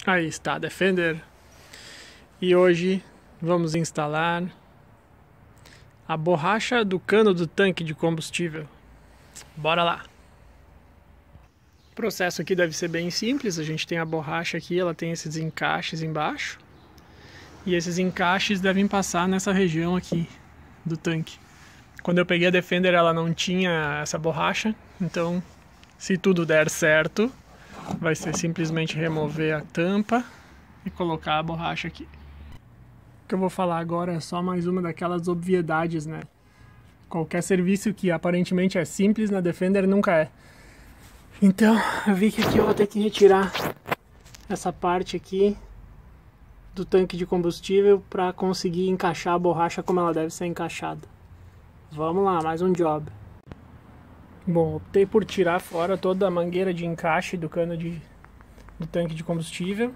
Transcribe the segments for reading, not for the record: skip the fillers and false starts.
Aí está a Defender. E hoje vamos instalar a borracha do cano do tanque de combustível. Bora lá! O processo aqui deve ser bem simples. A gente tem a borracha aqui, ela tem esses encaixes embaixo. E esses encaixes devem passar nessa região aqui do tanque. Quando eu peguei a Defender, ela não tinha essa borracha. Então, se tudo der certo, vai ser simplesmente remover a tampa e colocar a borracha aqui. O que eu vou falar agora é só mais uma daquelas obviedades, né? Qualquer serviço que aparentemente é simples na Defender nunca é. Então, eu vi que aqui eu vou ter que retirar essa parte aqui do tanque de combustível para conseguir encaixar a borracha como ela deve ser encaixada. Vamos lá, mais um job. Bom, optei por tirar fora toda a mangueira de encaixe do cano do tanque de combustível.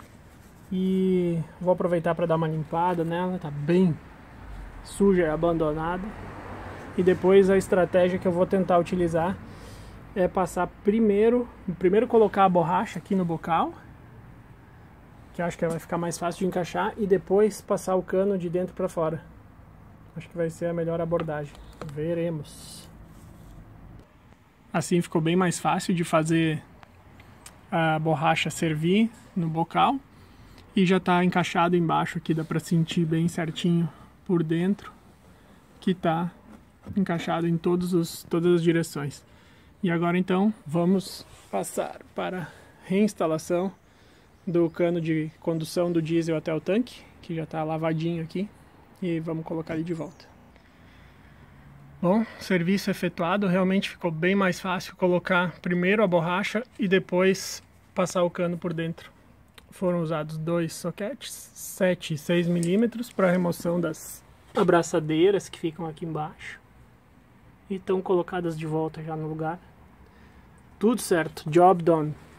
E vou aproveitar para dar uma limpada nela, tá bem suja e abandonada. E depois a estratégia que eu vou tentar utilizar é passar primeiro colocar a borracha aqui no bocal, que acho que vai ficar mais fácil de encaixar, e depois passar o cano de dentro para fora. Acho que vai ser a melhor abordagem. Veremos. Assim ficou bem mais fácil de fazer a borracha servir no bocal. E já está encaixado embaixo aqui, dá para sentir bem certinho por dentro que está encaixado em todas as direções. E agora então vamos passar para a reinstalação do cano de condução do diesel até o tanque, que já está lavadinho aqui, e vamos colocar ele de volta. Bom, serviço efetuado, realmente ficou bem mais fácil colocar primeiro a borracha e depois passar o cano por dentro. Foram usados dois soquetes, 7 e 6 milímetros, para remoção das abraçadeiras que ficam aqui embaixo. E estão colocadas de volta já no lugar. Tudo certo, job done.